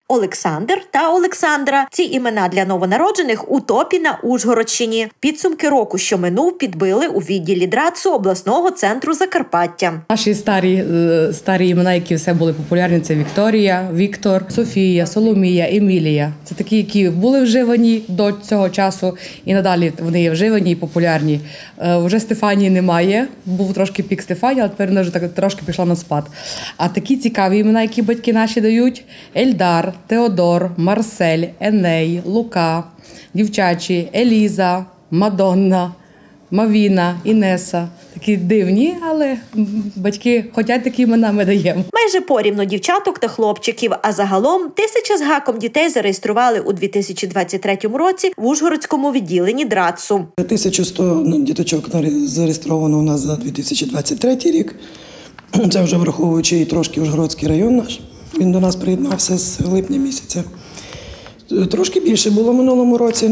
Олександр та Олександра. Ці імена для новонароджених у топі на Ужгородщині. Підсумки року, що минув, підбили у відділі ДРАЦу обласного центру Закарпаття. Наші старі імена, які все були популярні, це Вікторія, Віктор, Софія, Соломія, Емілія. Це такі, які були вживані до цього часу і надалі вони є вживані і популярні. Вже Стефанії немає, був трошки пік Стефанії, але тепер вона вже так трошки пішла на спад. А такі цікаві імена, які батьки наші дають – Ельдар, Теодор, Марсель, Еней, Лука, дівчачі, Еліза, Мадонна, Мавіна, Інеса. Такі дивні, але батьки хочуть такі імена, ми даємо. Майже порівну дівчаток та хлопчиків, а загалом 1000 з гаком дітей зареєстрували у 2023 році в Ужгородському відділенні ДРАЦу. 1100 діточок зареєстровано у нас за 2023 рік. Це вже враховуючи і трошки Ужгородський район наш. Він до нас приєднався з липня місяця. Трошки більше було в минулому році,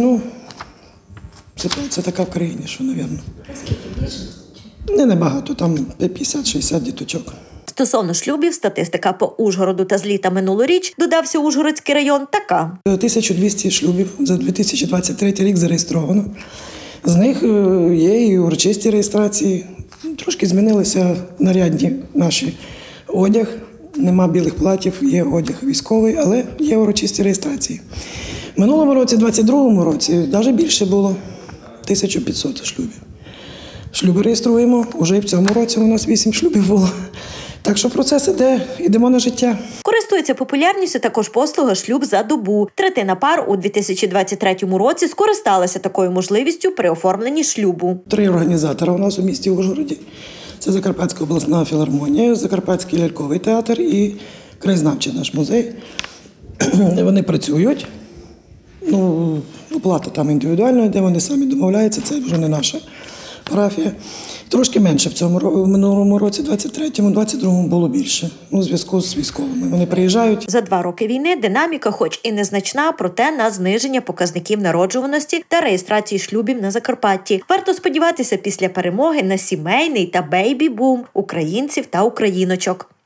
ситуація така в країні, що, мабуть. Скільки більше? Небагато, там 50-60 діточок. Стосовно шлюбів, статистика по Ужгороду та з літа минулоріч, додався Ужгородський район, така. 1200 шлюбів за 2023 рік зареєстровано. З них є і урочисті реєстрації. Трошки змінилися нарядні наші одяг. Нема білих платів, є одяг військовий, але є урочисті реєстрації. В минулому році, 2022 році, навіть більше було 1500 шлюбів. Шлюби реєструємо, вже і в цьому році у нас 8 шлюбів було. Так що процес іде, йдемо на життя. Користується популярністю також послуга «Шлюб за добу». Третина пар у 2023 році скористалася такою можливістю при оформленні шлюбу. 3 організатори у нас у місті Ужгороді. Це Закарпатська обласна філармонія, Закарпатський ляльковий театр і краєзнавчий наш музей. Вони працюють. Оплата там індивідуальна, де вони самі домовляються, це вже не наша парафія. Трошки менше в минулому році, 23-му, 22-му було більше. У зв'язку з військовими. Вони приїжджають. За 2 роки війни динаміка, хоч і незначна, проте на зниження показників народжуваності та реєстрації шлюбів на Закарпатті. Варто сподіватися після перемоги на сімейний та бейбі-бум українців та україночок.